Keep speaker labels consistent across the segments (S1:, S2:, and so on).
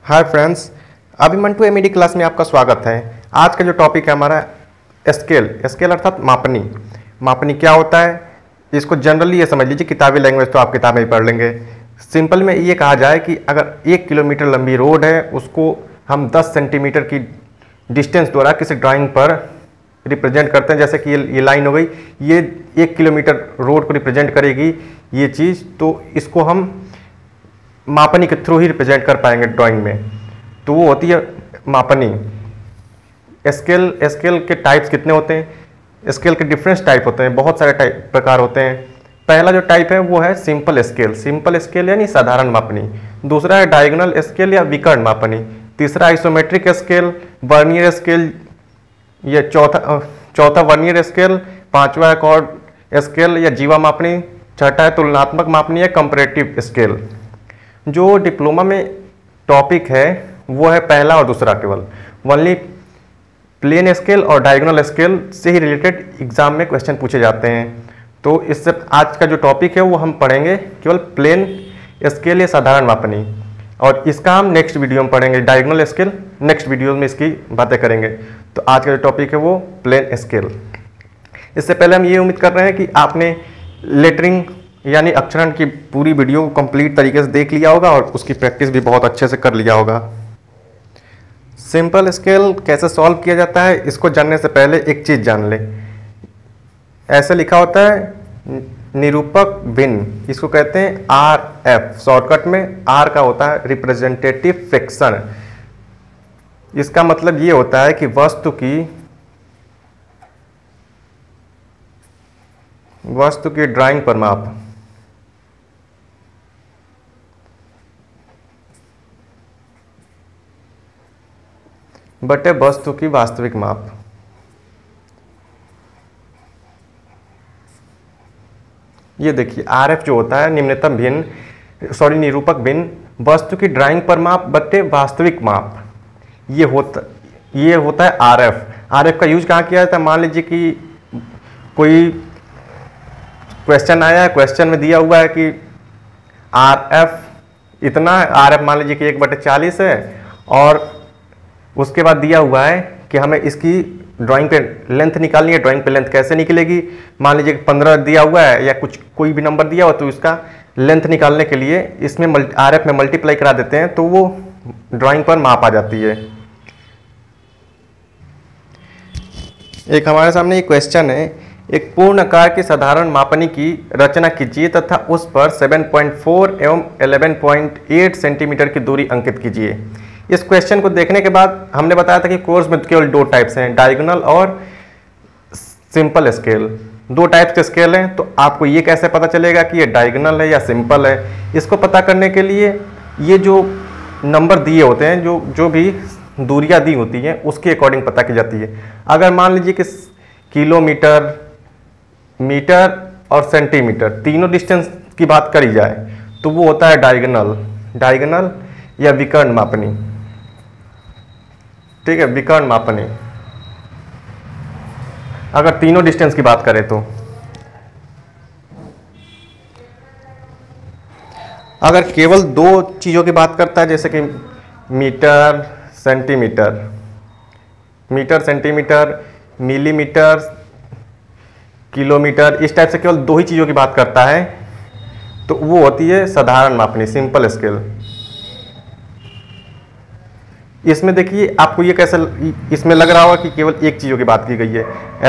S1: हाय friends, Abhimanyu MEd class में आपका स्वागत है। आज का जो टॉपिक है हमारा स्केल अर्थात मापनी। मापनी क्या होता है, इसको जनरली ये समझ लीजिए, किताबी लैंग्वेज तो आप किताबें ही पढ़ लेंगे। सिंपल में ये कहा जाए कि अगर 1 किलोमीटर लंबी रोड है, उसको हम 10 सेंटीमीटर की डिस्टेंस द्वारा किसी ड्राइंग पर रिप्रेजेंट करते हैं। जैसे कि ये लाइन हो गई, ये 1 किलोमीटर रोड को रिप्रेजेंट करेगी ये चीज़, तो इसको हम मापनी के थ्रू ही रिप्रेजेंट कर पाएंगे ड्राइंग में। तो वो होती है मापनी। स्केल के टाइप्स कितने होते हैं? स्केल के डिफरेंट टाइप होते हैं, बहुत सारे प्रकार होते हैं। पहला जो टाइप है वो है सिंपल स्केल यानी साधारण मापनी। दूसरा है डायगोनल स्केल या विकर्ण मापनी। तीसरा आइसोमेट्रिक स्केल, वर्नियर स्केल, ये चौथा वर्नियर स्केल। पांचवा है कॉर्ड स्केल या जीवा मापनी। छठा है तुलनात्मक मापनी या कंपैरेटिव स्केल। जो डिप्लोमा में टॉपिक है वो है पहला और दूसरा केवल। ओनली प्लेन स्केल और डायगोनल स्केल से ही रिलेटेड एग्जाम में क्वेश्चन पूछे जाते हैं। तो इससे आज का जो टॉपिक है वो हम पढ़ेंगे केवल प्लेन स्केल या साधारण मापनी, और इसका हम नेक्स्ट वीडियो में पढ़ेंगे। डायगोनल स्केल नेक्स्ट वीडियो में इसकी बातें करेंगे। तो आज का जो टॉपिक है वो प्लेन स्केल। इससे पहले हम ये उम्मीद कर रहे हैं कि आपने लेटरिंग यानी अक्षरण की पूरी वीडियो कंप्लीट तरीके से देख लिया होगा और उसकी प्रैक्टिस भी बहुत अच्छे से कर लिया होगा। सिंपल स्केल कैसे सॉल्व किया जाता है, इसको जानने से पहले एक चीज़ जान ले। ऐसे लिखा होता है निरूपक भिन्न, इसको कहते हैं RF। शॉर्टकट में R का होता है रिप्रेजेंटेटिव फ्रैक्शन। इसका मतलब ये होता है कि वस्तु की ड्राइंग पर माप। बटे वस्तु की वास्तविक माप। ये देखिए RF जो होता है निरूपक भिन्न, वस्तु की ड्राइंग पर माप बटे वास्तविक माप, ये होता है RF का यूज कहाँ किया जाता है? मान लीजिए कि कोई क्वेश्चन आया है, क्वेश्चन में दिया हुआ है कि RF इतना है। RF मान लीजिए कि 1/40 है, और उसके बाद दिया हुआ है कि हमें इसकी ड्राइंग पे लेंथ निकालनी है। ड्राइंग पे लेंथ कैसे निकलेगी? मान लीजिए कि 15 दिया हुआ है या कोई भी नंबर दिया हुआ, तो इसका लेंथ निकालने के लिए इसमें RF में मल्टीप्लाई करा देते हैं, तो वो ड्राइंग पर माप आ जाती है। एक हमारे सामने एक क्वेश्चन है, एक पूर्ण आकार की साधारण मापनी की रचना कीजिए तथा उस पर 7.4 एवं 11.8 सेंटीमीटर की दूरी अंकित कीजिए। इस क्वेश्चन को देखने के बाद हमने बताया था कि कोर्स में केवल 2 टाइप्स हैं, डायगोनल और सिंपल स्केल। 2 टाइप्स के स्केल हैं। तो आपको ये कैसे पता चलेगा कि ये डायगोनल है या सिंपल है? इसको पता करने के लिए ये जो नंबर दिए होते हैं, जो भी दूरियां दी होती हैं, उसके अकॉर्डिंग पता की जाती है। अगर मान लीजिए कि किलोमीटर, मीटर और सेंटीमीटर तीनों डिस्टेंस की बात करी जाए, तो वो होता है डायगोनल या विकर्ण मापनी। ठीक है, विकर्ण मापनी अगर तीनों डिस्टेंस की बात करें तो। अगर केवल 2 चीज़ों की बात करता है, जैसे कि मीटर सेंटीमीटर, मिलीमीटर, किलोमीटर, इस टाइप से केवल 2 ही चीज़ों की बात करता है, तो वो होती है साधारण मापनी, सिंपल स्केल। इसमें देखिए आपको ये कैसे इसमें लग रहा होगा कि केवल एक चीज़ों की बात की गई है।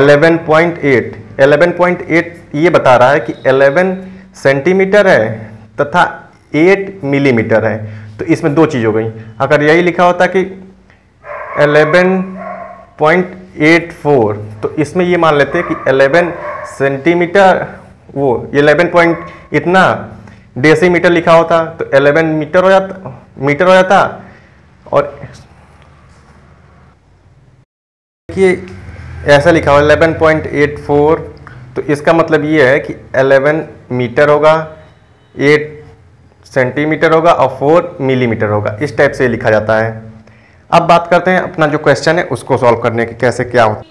S1: 11.8 ये बता रहा है कि 11 सेंटीमीटर है तथा 8 मिलीमीटर है, तो इसमें 2 चीज़ हो गई। अगर यही लिखा होता कि 11.84, तो इसमें ये मान लेते हैं कि 11 सेंटीमीटर, वो 11 इतना डेसीमीटर लिखा होता तो 11 मीटर हो जाता। और देखिए ऐसा लिखा हुआ 11.84, तो इसका मतलब ये है कि 11 मीटर होगा, 8 सेंटीमीटर होगा और 4 मिलीमीटर होगा। इस टाइप से लिखा जाता है। अब बात करते हैं अपना जो क्वेश्चन है उसको सॉल्व करने की, कैसे क्या होता।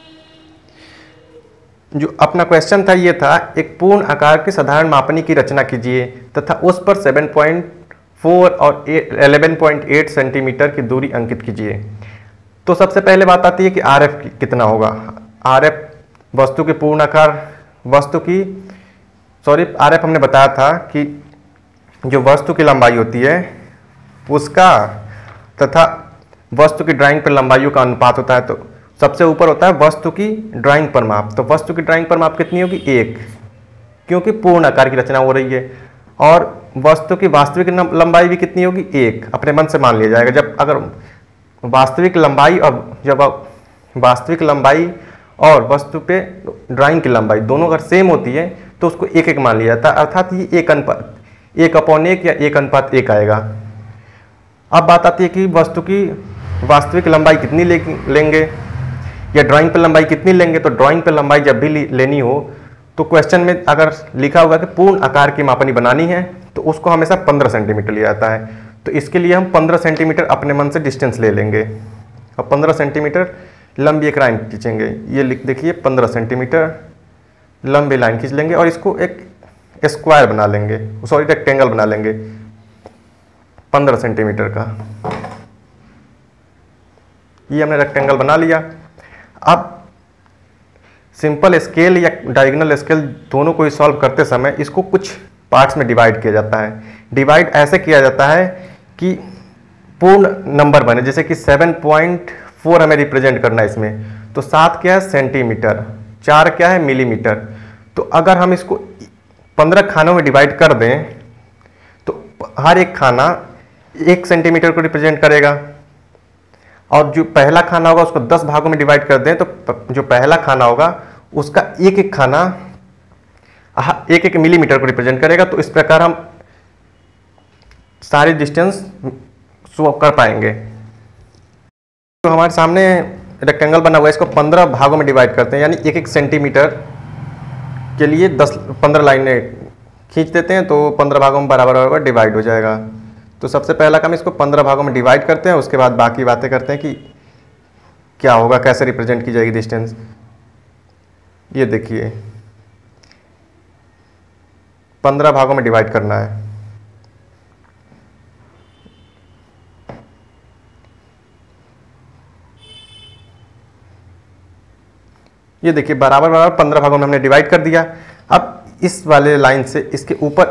S1: जो अपना क्वेश्चन था ये था, एक पूर्ण आकार की साधारण मापनी की रचना कीजिए तथा उस पर 4 और 11.8 सेंटीमीटर की दूरी अंकित कीजिए। तो सबसे पहले बात आती है कि RF कितना होगा। RF वस्तु के पूर्ण आकार, RF हमने बताया था कि जो वस्तु की लंबाई होती है उसका तथा वस्तु की ड्राइंग पर लंबाइयों का अनुपात होता है। तो सबसे ऊपर होता है वस्तु की ड्राइंग पर माप। तो वस्तु की ड्राइंग पर माप कितनी होगी? 1, क्योंकि पूर्ण आकार की रचना हो रही है। और वस्तु की वास्तविक लंबाई भी कितनी होगी? 1। अपने मन से मान लिया जाएगा। जब अगर वास्तविक लंबाई और वस्तु पे ड्राइंग की लंबाई दोनों अगर सेम होती है तो उसको 1 मान लिया जाता है, अर्थात ये 1/1 या 1:1 आएगा। अब बात आती है कि वस्तु की वास्तविक लंबाई कितनी लेंगे या ड्राइंग पर लंबाई कितनी लेंगे। तो ड्राइंग पर लंबाई जब भी लेनी हो तो क्वेश्चन में अगर लिखा होगा कि पूर्ण आकार की मापनी बनानी है तो उसको हमेशा 15 सेंटीमीटर लिया जाता है। तो इसके लिए हम 15 सेंटीमीटर अपने मन से डिस्टेंस ले लेंगे और 15 सेंटीमीटर लंबी एक लाइन खींचेंगे। ये लिख देखिए 15 सेंटीमीटर लंबी लाइन खींच लेंगे और इसको एक स्क्वायर बना लेंगे, रेक्टेंगल बना लेंगे 15 सेंटीमीटर का। ये हमने रेक्टेंगल बना लिया। अब सिंपल स्केल या डायगोनल स्केल दोनों को ही सॉल्व करते समय इसको कुछ पार्ट्स में डिवाइड किया जाता है। डिवाइड ऐसे किया जाता है कि पूर्ण नंबर बने, जैसे कि 7.4 हमें रिप्रेजेंट करना है इसमें। तो 7 क्या है? सेंटीमीटर। 4 क्या है? मिलीमीटर। तो अगर हम इसको 15 खानों में डिवाइड कर दें तो हर एक खाना 1 सेंटीमीटर को रिप्रेजेंट करेगा और जो पहला खाना होगा उसको 10 भागों में डिवाइड कर दें तो जो पहला खाना होगा उसका एक खाना 1 मिलीमीटर को रिप्रेजेंट करेगा। तो इस प्रकार हम सारी डिस्टेंस शो कर पाएंगे। तो हमारे सामने रेक्टेंगल बना हुआ है, इसको 15 भागों में डिवाइड करते हैं, यानी 1 सेंटीमीटर के लिए 15 लाइनें खींच देते हैं तो 15 भागों में बराबर डिवाइड हो जाएगा। तो सबसे पहला काम इसको 15 भागों में डिवाइड करते हैं, उसके बाद बाकी बातें करते हैं कि क्या होगा, कैसे रिप्रेजेंट की जाएगी डिस्टेंस। ये देखिए 15 भागों में डिवाइड करना है। ये देखिए बराबर 15 भागों में हमने डिवाइड कर दिया। अब इस वाले लाइन से इसके ऊपर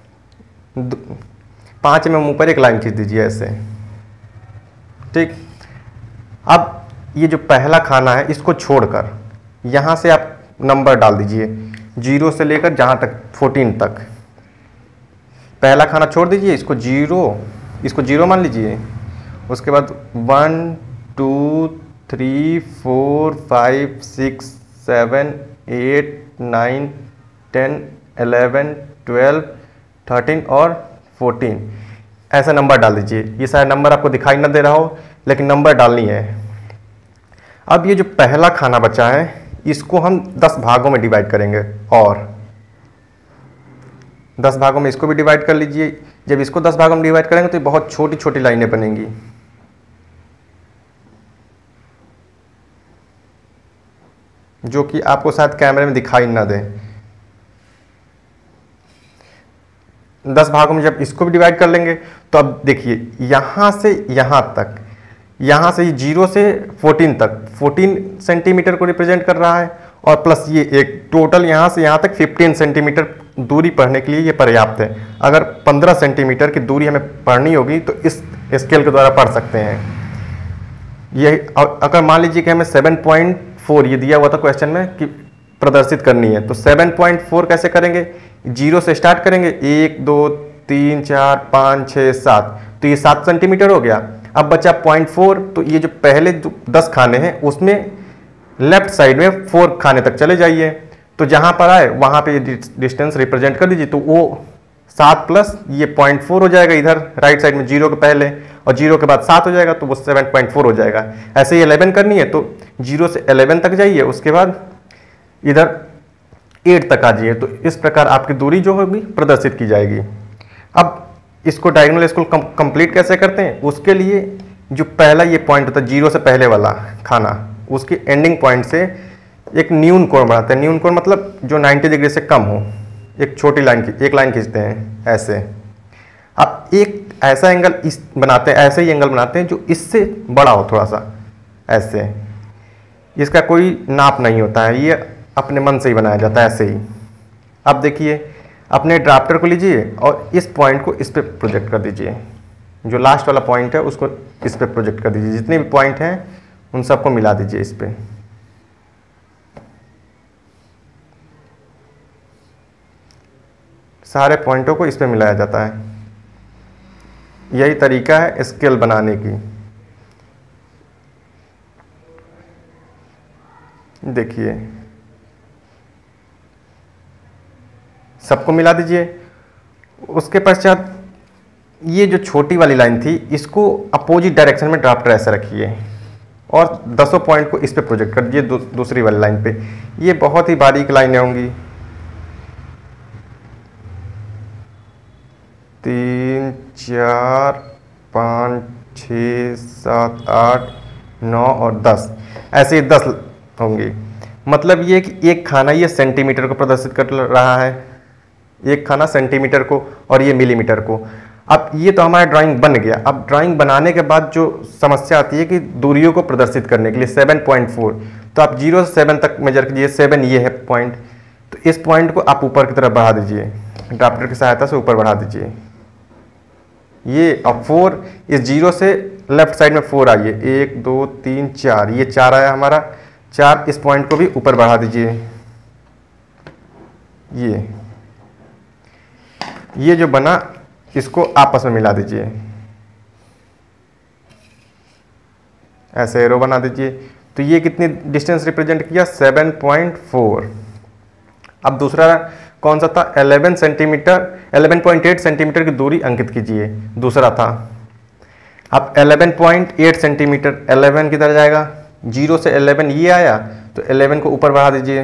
S1: 5 mm ऊपर एक लाइन खींच दीजिए ऐसे, ठीक। अब ये जो पहला खाना है इसको छोड़कर यहाँ से आप नंबर डाल दीजिए 0 से लेकर जहाँ तक 14 तक। पहला खाना छोड़ दीजिए, इसको 0 मान लीजिए। उसके बाद 1 2 3 4 5 6 7 8 9 10 11 12 13 और 14 ऐसा नंबर डाल दीजिए। ये सारे नंबर आपको दिखाई ना दे रहा हो लेकिन नंबर डालनी है। अब ये जो पहला खाना बचा है इसको हम 10 भागों में डिवाइड करेंगे और 10 भागों में इसको भी डिवाइड कर लीजिए। जब इसको 10 भागों में डिवाइड करेंगे तो बहुत छोटी छोटी लाइनें बनेंगी। जो कि आपको शायद कैमरे में दिखाई ना दे। 10 भागों में जब इसको भी डिवाइड कर लेंगे तो अब देखिए यहाँ से यहाँ तक, यहाँ से 0 से 14 तक 14 सेंटीमीटर को रिप्रेजेंट कर रहा है और प्लस ये एक टोटल यहाँ से यहाँ तक 15 सेंटीमीटर दूरी पढ़ने के लिए ये पर्याप्त है। अगर 15 सेंटीमीटर की दूरी हमें पढ़नी होगी तो इस स्केल के द्वारा पढ़ सकते हैं। ये अगर मान लीजिए कि हमें 7.4 ये दिया हुआ था क्वेश्चन में कि प्रदर्शित करनी है, तो 7.4 कैसे करेंगे? 0 से स्टार्ट करेंगे, 1 2 3 4 5 6 7, तो ये 7 सेंटीमीटर हो गया। अब बचा 0.4, तो ये जो पहले 10 खाने हैं उसमें लेफ्ट साइड में 4 खाने तक चले जाइए। तो जहां पर आए वहां पे डिस्टेंस रिप्रेजेंट कर दीजिए। तो वो 7 प्लस ये 0.4 हो जाएगा इधर राइट साइड में 0 के पहले, और 0 के बाद 7 हो जाएगा तो वो 7.4 हो जाएगा। ऐसे ही 11 करनी है तो 0 से 11 तक जाइए, उसके बाद इधर 8 तक आ जाइए। तो इस प्रकार आपकी दूरी जो होगी प्रदर्शित की जाएगी। अब इसको डायगोनल स्केल कंप्लीट कैसे करते हैं? उसके लिए जो पहला ये पॉइंट होता है 0 से पहले वाला खाना, उसके एंडिंग पॉइंट से एक न्यून कोण बनाते हैं। न्यून कोण मतलब जो 90 डिग्री से कम हो, एक छोटी लाइन एक लाइन खींचते हैं ऐसे। अब एक ऐसा एंगल इस बनाते हैं, ऐसे ही एंगल बनाते हैं जो इससे बड़ा हो थोड़ा सा, ऐसे। इसका कोई नाप नहीं होता है, ये अपने मन से ही बनाया जाता है ऐसे ही। अब देखिए, अपने ड्राफ्टर को लीजिए और इस पॉइंट को इस पे प्रोजेक्ट कर दीजिए, जो लास्ट वाला पॉइंट है उसको इस पे प्रोजेक्ट कर दीजिए। जितने भी पॉइंट हैं उन सबको मिला दीजिए इस पे। सारे पॉइंटों को इस पे मिलाया जाता है। यही तरीका है स्केल बनाने की। देखिए, सबको मिला दीजिए। उसके पश्चात ये जो छोटी वाली लाइन थी इसको अपोजिट डायरेक्शन में ड्राफ्टर ऐसे रखिए और 10 पॉइंट को इस पे प्रोजेक्ट कर दीजिए दूसरी वाली लाइन पे। ये बहुत ही बारीक लाइनें होंगी, 3 4 5 6 7 8 9 और 10, ऐसे ही 10 होंगी। मतलब ये कि एक खाना ये सेंटीमीटर को प्रदर्शित कर रहा है, एक खाना सेंटीमीटर को और ये मिलीमीटर को। अब ये तो हमारा ड्राइंग बन गया। अब ड्राइंग बनाने के बाद जो समस्या आती है कि दूरियों को प्रदर्शित करने के लिए 7.4, तो आप 0 से 7 तक मेजर कीजिए। 7 ये है पॉइंट, तो इस पॉइंट को आप ऊपर की तरफ बढ़ा दीजिए, ड्राफ्टर की सहायता से ऊपर बढ़ा दीजिए। ये अब 4, इस 0 से लेफ्ट साइड में 4 आइए, 1 2 3 4, ये 4 आया हमारा। 4 इस पॉइंट को भी ऊपर बढ़ा दीजिए। ये जो बना इसको आपस में मिला दीजिए, ऐसे एरो बना दीजिए। तो ये कितनी डिस्टेंस रिप्रेजेंट किया? 7.4। अब दूसरा कौन सा था? 11 सेंटीमीटर, 11.8 सेंटीमीटर की दूरी अंकित कीजिए, दूसरा था। अब 11.8 सेंटीमीटर, 11 किधर जाएगा? 0 से 11 ये आया, तो 11 को ऊपर बढ़ा दीजिए।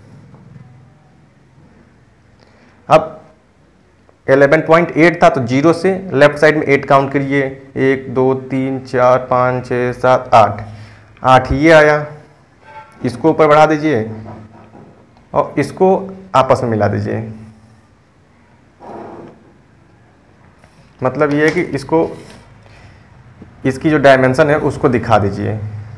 S1: अब 11.8 था, तो 0 से लेफ्ट साइड में 8 काउंट करिए, 1 2 3 4 5 6 7 8, 8 ये आया, इसको ऊपर बढ़ा दीजिए और इसको आपस में मिला दीजिए। मतलब ये है कि इसको, इसकी जो डायमेंशन है उसको दिखा दीजिए।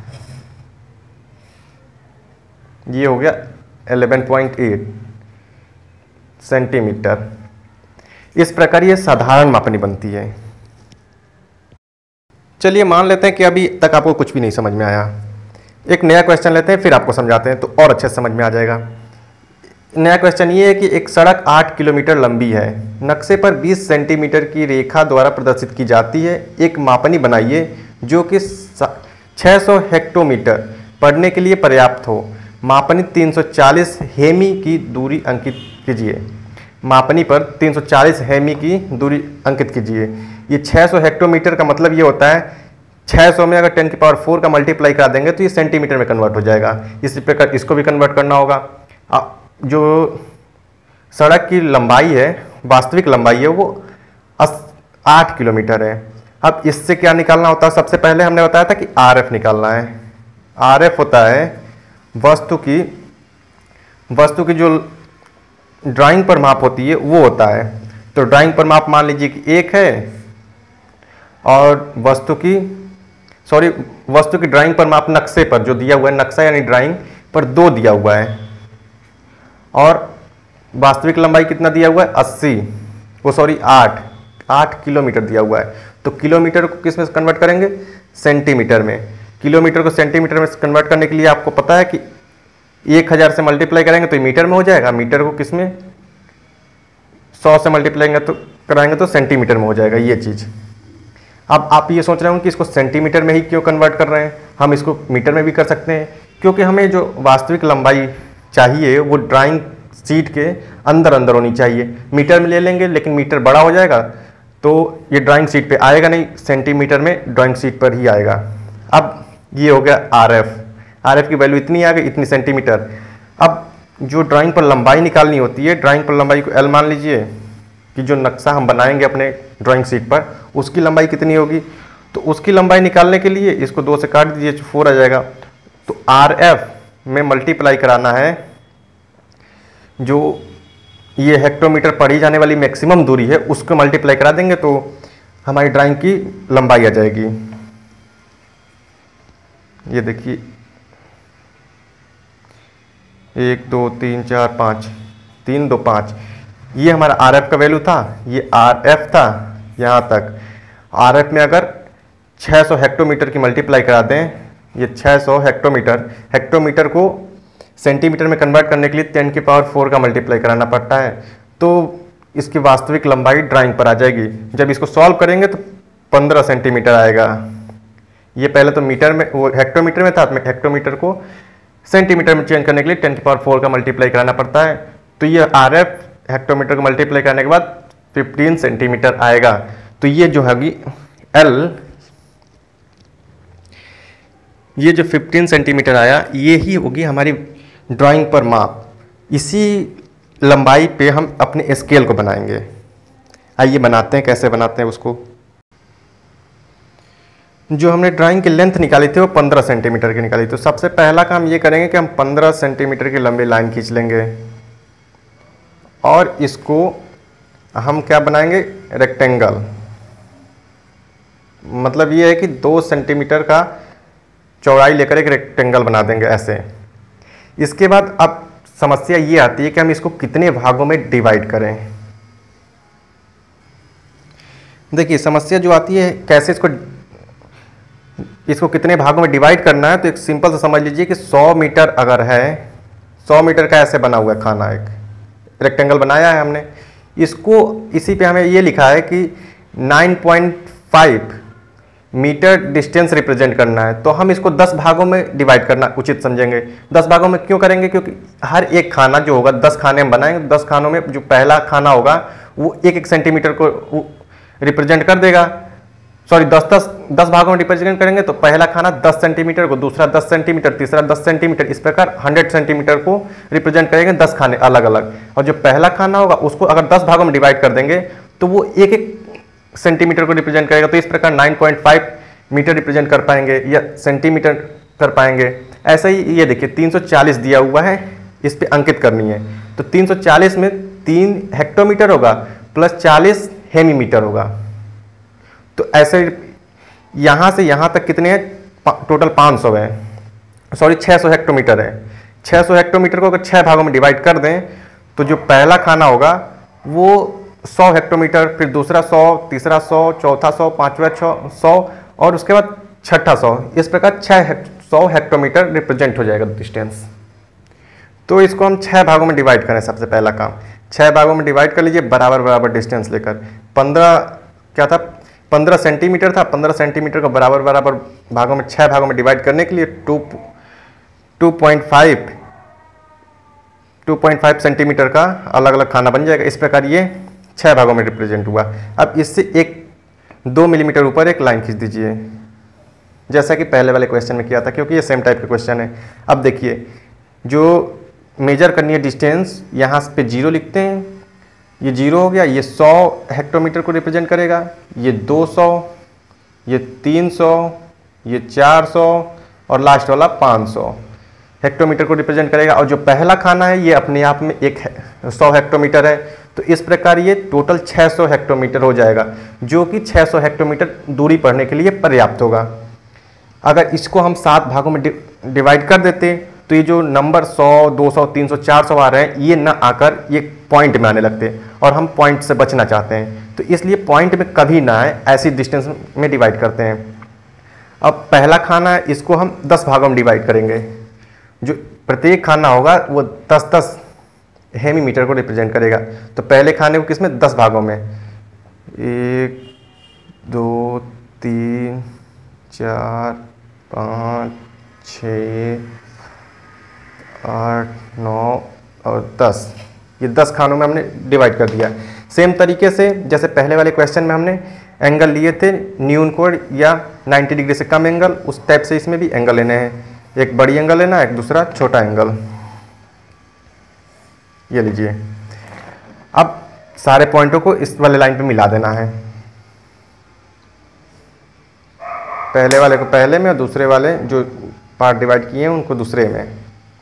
S1: ये हो गया 11.8 सेंटीमीटर। इस प्रकार ये साधारण मापनी बनती है। चलिए मान लेते हैं कि अभी तक आपको कुछ भी नहीं समझ में आया। एक नया क्वेश्चन लेते हैं, फिर आपको समझाते हैं तो और अच्छे से समझ में आ जाएगा। नया क्वेश्चन ये है कि एक सड़क 8 किलोमीटर लंबी है, नक्शे पर 20 सेंटीमीटर की रेखा द्वारा प्रदर्शित की जाती है। एक मापनी बनाइए जो कि 600 हेक्टोमीटर पढ़ने के लिए पर्याप्त हो। मापनी 340 हेमी की दूरी अंकित कीजिए। मापनी पर 340 हेमी की दूरी अंकित कीजिए। ये 600 हेक्टोमीटर का मतलब ये होता है, 600 में अगर 10⁴ का मल्टीप्लाई करा देंगे तो ये सेंटीमीटर में कन्वर्ट हो जाएगा। इसी प्रकार इसको भी कन्वर्ट करना होगा। जो सड़क की लंबाई है, वास्तविक लंबाई है, वो 8 किलोमीटर है। अब इससे क्या निकालना होता है? सबसे पहले हमने बताया था कि RF निकालना है। RF होता है वस्तु की जो ड्राइंग पर माप होती है वो होता है। तो ड्राइंग पर माप मान लीजिए कि 1 है और वस्तु की ड्राइंग पर माप नक्शे पर जो दिया हुआ है, नक्शा यानी ड्राइंग पर 2 दिया हुआ है और वास्तविक लंबाई कितना दिया हुआ है? 8 किलोमीटर दिया हुआ है। तो किलोमीटर को किस में कन्वर्ट करेंगे? सेंटीमीटर में। किलोमीटर को सेंटीमीटर में कन्वर्ट करने के लिए आपको पता है कि 1000 से मल्टीप्लाई करेंगे तो मीटर में हो जाएगा। मीटर को किस में? 100 से मल्टीप्लाई कराएंगे तो सेंटीमीटर में हो जाएगा ये चीज़। अब आप ये सोच रहे होंगे कि इसको सेंटीमीटर में ही क्यों कन्वर्ट कर रहे हैं, हम इसको मीटर में भी कर सकते हैं। क्योंकि हमें जो वास्तविक लंबाई चाहिए वो ड्राइंग शीट के अंदर होनी चाहिए। मीटर में ले लेंगे लेकिन मीटर बड़ा हो जाएगा तो ये ड्राइंग शीट पे आएगा नहीं, सेंटीमीटर में ड्राइंग शीट पर ही आएगा। अब ये हो गया RF की वैल्यू इतनी आ गई, इतनी सेंटीमीटर। अब जो ड्राइंग पर लंबाई निकालनी होती है, ड्राइंग पर लंबाई को L मान लीजिए कि जो नक्शा हम बनाएंगे अपने ड्राइंग शीट पर उसकी लंबाई कितनी होगी। तो उसकी लंबाई निकालने के लिए इसको 2 से काट दीजिए, 4 आ जाएगा। तो RF में मल्टीप्लाई कराना है जो ये हेक्टोमीटर पढ़ी जाने वाली मैक्सिमम दूरी है उसको मल्टीप्लाई करा देंगे तो हमारी ड्राइंग की लंबाई आ जाएगी। ये देखिए 1 2 3 4 5, 3 2 5, ये हमारा आर एफ का वैल्यू था, ये आर एफ था यहाँ तक। आर एफ में अगर 600 हेक्टोमीटर की मल्टीप्लाई करा दें, ये 600 हेक्टोमीटर, हेक्टोमीटर को सेंटीमीटर में कन्वर्ट करने के लिए 10 की पावर 4 का मल्टीप्लाई कराना पड़ता है, तो इसकी वास्तविक लंबाई ड्राइंग पर आ जाएगी। जब इसको सॉल्व करेंगे तो 15 सेंटीमीटर आएगा। ये पहले तो मीटर में, वो हेक्टोमीटर में था, हेक्टोमीटर को सेंटीमीटर में चेंज करने के लिए 10 की पावर 4 का मल्टीप्लाई कराना पड़ता है। तो ये आर एफ हेक्टोमीटर को मल्टीप्लाई करने के बाद 15 सेंटीमीटर आएगा। तो ये जो होगी एल, ये जो 15 सेंटीमीटर आया, ये ही होगी हमारी ड्राइंग पर माप। इसी लंबाई पे हम अपने स्केल को बनाएंगे। आइए बनाते हैं, कैसे बनाते हैं उसको। जो हमने ड्राइंग की लेंथ निकाली थी वो 15 सेंटीमीटर की निकाली। तो सबसे पहला काम ये करेंगे कि हम 15 सेंटीमीटर की लंबी लाइन खींच लेंगे और इसको हम क्या बनाएंगे, रेक्टेंगल। मतलब ये है कि 2 सेंटीमीटर का चौड़ाई लेकर एक रेक्टेंगल बना देंगे ऐसे। इसके बाद अब समस्या ये आती है कि हम इसको कितने भागों में डिवाइड करें। देखिए समस्या जो आती है कैसे इसको कितने भागों में डिवाइड करना है, तो एक सिंपल से समझ लीजिए कि 100 मीटर अगर है, 100 मीटर का ऐसे बना हुआ है खाना, एक रेक्टेंगल बनाया है हमने। इसको इसी पे हमें ये लिखा है कि 9.5 मीटर डिस्टेंस रिप्रेजेंट करना है, तो हम इसको 10 भागों में डिवाइड करना उचित समझेंगे। 10 भागों में क्यों करेंगे, क्योंकि हर एक खाना जो होगा 10 खाने हम बनाएंगे, 10 खानों में जो पहला खाना होगा वो 1-1 सेंटीमीटर को रिप्रेजेंट कर देगा। सॉरी 10 भागों में रिप्रेजेंट करेंगे, तो पहला खाना 10 सेंटीमीटर को, दूसरा 10 सेंटीमीटर, तीसरा 10 सेंटीमीटर, इस प्रकार 100 सेंटीमीटर को रिप्रेजेंट करेंगे 10 खाने अलग अलग। और जो पहला खाना होगा उसको अगर 10 भागों में डिवाइड कर देंगे तो वो 1-1 सेंटीमीटर को रिप्रेजेंट करेगा। तो इस प्रकार 9.5 मीटर रिप्रेजेंट कर पाएंगे या सेंटीमीटर कर पाएंगे। ऐसा ही ये देखिए 340 दिया हुआ है, इस पे अंकित करनी है। तो 340 में 3 हेक्टोमीटर होगा प्लस 40 हेमीमीटर होगा। तो ऐसे यहाँ से यहाँ तक कितने हैं, टोटल 500 है, सॉरी 600 हेक्टोमीटर है। 600 हेक्टोमीटर को अगर 6 भागों में डिवाइड कर दें तो जो पहला खाना होगा वो 100 हेक्टोमीटर, फिर दूसरा 100, तीसरा 100, चौथा 100, पाँचवा 100 और उसके बाद छठा 100। इस प्रकार 100 हेक्टोमीटर रिप्रेजेंट हो जाएगा डिस्टेंस। तो इसको हम 6 भागों में डिवाइड करें। सबसे पहला काम 6 भागों में डिवाइड कर लीजिए बराबर बराबर डिस्टेंस लेकर। 15 सेंटीमीटर था, 15 सेंटीमीटर को बराबर बराबर भागों में 6 भागों में डिवाइड करने के लिए 2.5 सेंटीमीटर का अलग अलग खाना बन जाएगा। इस प्रकार ये 6 भागों में रिप्रेजेंट हुआ। अब इससे 2 मिलीमीटर ऊपर एक लाइन खींच दीजिए, जैसा कि पहले वाले क्वेश्चन में किया था, क्योंकि ये सेम टाइप का क्वेश्चन है। अब देखिए जो मेजर करनी है डिस्टेंस, यहाँ पे 0 लिखते हैं, ये 0 हो गया। ये 100 हेक्टोमीटर को रिप्रेजेंट करेगा, ये 200, ये 300, ये 400 और लास्ट वाला 500 हेक्टोमीटर को रिप्रेजेंट करेगा। और जो पहला खाना है ये अपने आप में 100 हेक्टोमीटर है। तो इस प्रकार ये टोटल 600 हेक्टोमीटर हो जाएगा, जो कि 600 हेक्टोमीटर दूरी पढ़ने के लिए पर्याप्त होगा। अगर इसको हम 7 भागों में डिवाइड कर देते तो ये जो नंबर 100, 200, 300, 400 आ रहे हैं, ये ना आकर ये पॉइंट में आने लगते, और हम पॉइंट से बचना चाहते हैं। तो इसलिए पॉइंट में कभी ना आए, ऐसी डिस्टेंस में डिवाइड करते हैं। अब पहला खाना है, इसको हम 10 भागों में डिवाइड करेंगे। जो प्रत्येक खाना होगा वो 10-10 हेमीमीटर को रिप्रेजेंट करेगा। तो पहले खाने को किसमें, 10 भागों में, 1 2 3 4 5 6 8 9 और 10, ये 10 खानों में हमने डिवाइड कर दिया। सेम तरीके से जैसे पहले वाले क्वेश्चन में हमने एंगल लिए थे न्यून कोण या 90 डिग्री से कम एंगल, उस टाइप से इसमें भी एंगल लेने हैं। एक बड़ी एंगल लेना है, एक दूसरा छोटा एंगल। ये लीजिए। अब सारे पॉइंटों को इस वाले लाइन पे मिला देना है, पहले वाले को पहले में और दूसरे वाले जो पार्ट डिवाइड किए हैं उनको दूसरे में।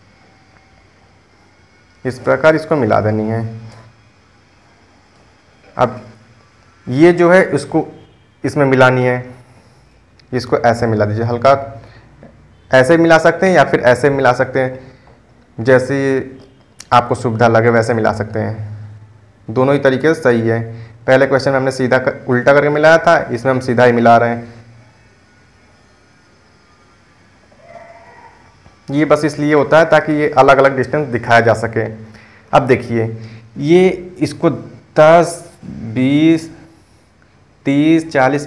S1: इस प्रकार इसको मिला देनी है। अब ये जो है इसको इसमें मिलानी है, इसको ऐसे मिला दीजिए, हल्का ऐसे मिला सकते हैं या फिर ऐसे मिला सकते हैं, जैसे आपको सुविधा लगे वैसे मिला सकते हैं। दोनों ही तरीके से सही है। पहले क्वेश्चन में हमने सीधा उल्टा करके मिलाया था, इसमें हम सीधा ही मिला रहे हैं। ये बस इसलिए होता है ताकि ये अलग अलग डिस्टेंस दिखाया जा सके। अब देखिए ये इसको 10, 20, 30, 40,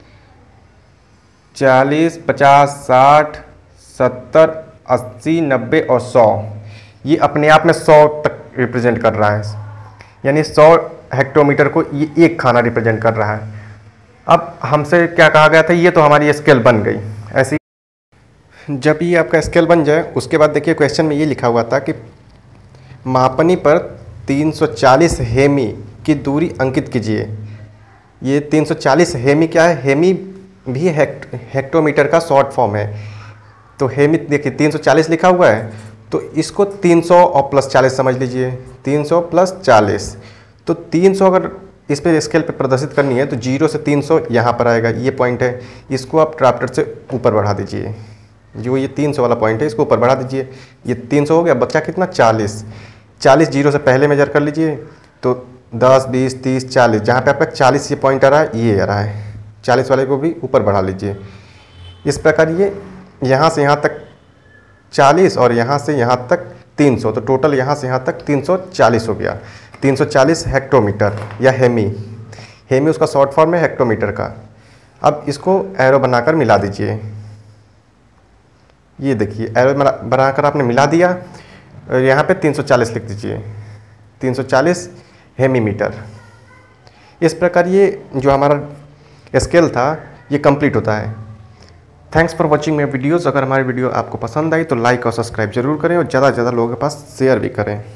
S1: 50, 60, 70, 80, 90 और 100, ये अपने आप में 100 तक रिप्रेजेंट कर रहा है, यानी 100 हेक्टोमीटर को ये एक खाना रिप्रेजेंट कर रहा है। अब हमसे क्या कहा गया था, ये तो हमारी स्केल बन गई। ऐसी जब ये आपका स्केल बन जाए उसके बाद देखिए क्वेश्चन में ये लिखा हुआ था कि मापनी पर 340 हेमी की दूरी अंकित कीजिए। ये 340 हेमी क्या है, हेमी भी हेक्टोमीटर का शॉर्ट फॉर्म है। तो हेमी देखिए 340 लिखा हुआ है, तो इसको 300 और प्लस 40 समझ लीजिए, 300 प्लस 40। तो 300 अगर इस पे स्केल पे प्रदर्शित करनी है तो 0 से 300 यहाँ पर आएगा, ये पॉइंट है, इसको आप ड्राफ्टर से ऊपर बढ़ा दीजिए। जो ये 300 वाला पॉइंट है इसको ऊपर बढ़ा दीजिए, ये 300 हो गया, बच्चा कितना 40। 40 0 से पहले मेजर कर लीजिए, तो 10, 20, 30, 40, जहाँ पे आपका 40 ये पॉइंट आ रहा है, ये आ रहा है, 40 वाले को भी ऊपर बढ़ा लीजिए। इस प्रकार ये यहाँ से यहाँ तक 40 और यहाँ से यहाँ तक 300, तो टोटल यहाँ से यहाँ तक 340 हो गया। 340 हेक्टोमीटर या हेमी, हेमी उसका शॉर्ट फॉर्म है हेक्टोमीटर का। अब इसको एरो बनाकर मिला दीजिए। ये देखिए एरो बनाकर आपने मिला दिया, और यहाँ पे 340 लिख दीजिए, 340 हेमी मीटर। इस प्रकार ये जो हमारा स्केल था ये कंप्लीट होता है। Thanks for watching my videos. अगर हमारी वीडियो आपको पसंद आई तो लाइक और सब्सक्राइब जरूर करें और ज़्यादा से ज़्यादा लोगों के पास शेयर भी करें।